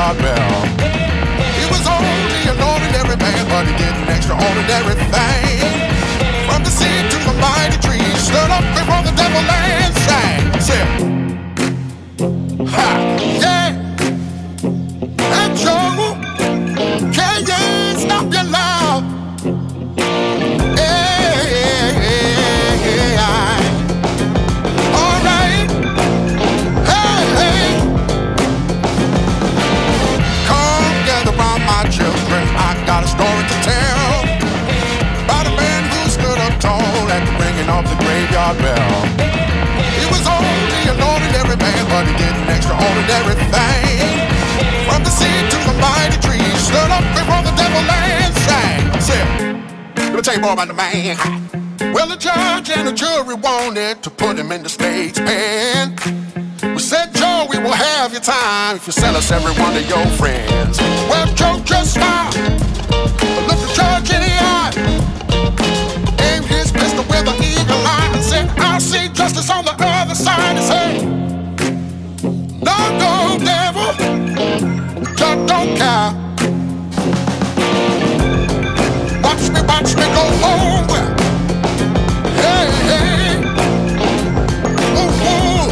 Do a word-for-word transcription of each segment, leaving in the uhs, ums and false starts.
graveyard bell. He was only an ordinary man, but he did an extraordinary thing. From the sea to the mighty tree, stood up before the devil and sang. Said, ha, yeah. And Joe, can you stop your love? Of the graveyard bell. He was only an ordinary man, but he did an extraordinary thing. From the sea to the mighty tree, stood up before the devil and sang. Said, let me tell you more about the man. Well, the judge and the jury wanted to put him in the state's pen. We said, Joe, we will have your time if you sell us every one of your friends. Well, Joe just stopped, looked the judge in the eye, aimed his pistol with an eagle eye and said, I'll see justice on the other side. And say, no, no, devil, judge don't care. Watch me, watch me go home. Hey, hey, ooh, ooh.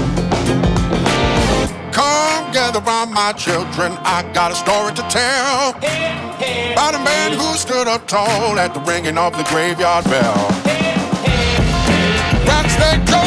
Come gather round my children, I got a story to tell about a man who stood up tall at the ringing of the graveyard bell. Rattlesnake Joe